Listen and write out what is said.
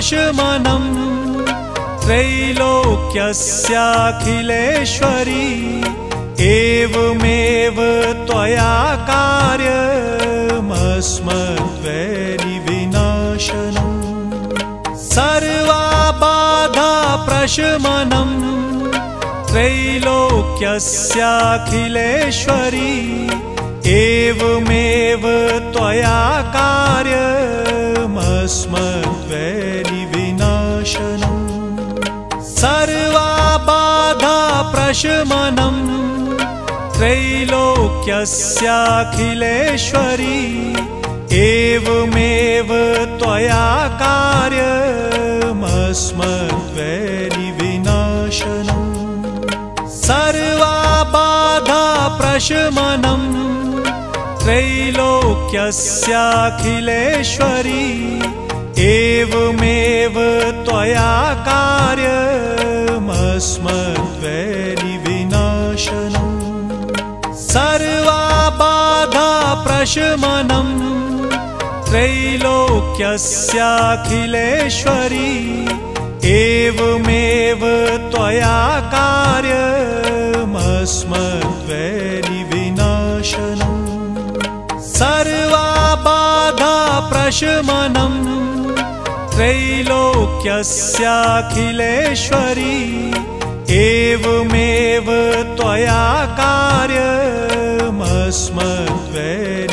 प्रशमनम् त्रैलोक्यस्याखिलेश्वरी एवमेव त्वया कार्यमस्मद्वैरिविनाशनम् सर्वाबाधा प्रशमनम् त्रैलोक्यस्याखिलेश्वरी एवमेव त्वया कार्यमस्मद्वैरिविनाशनम् सर्वाबाधा प्रशमनम् त्रैलोक्यस्याखिलेश्वरी एवमेव त्वया कार्यमस्मद्वैरिविनाशनम् सर्वाबाधा प्रशमनम् त्रैलोक्यस्याखिलेश्वरी एवमेव त्वया कार्यमस्मद्वैरिविनाशनम् सर्वाबाधा प्रशमनम् त्रैलोक्यस्याखिलेश्वरी एवमेव त्वया कार्यमस्मद्वैरिविनाशनम् सर्वाबाधा प्रशमनम् त्रैलोक्यस्याखिलेश्वरी एवमेव त्वया कार्यमस्मद्वैरिविनाशनम्